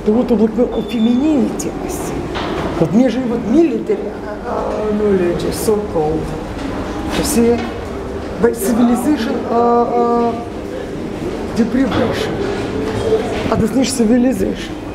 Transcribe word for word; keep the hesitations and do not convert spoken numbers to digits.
the what of of femininity. But measure what military uh, knowledge is so called. You see, by civilization uh, uh, deprivation. А this is civilization.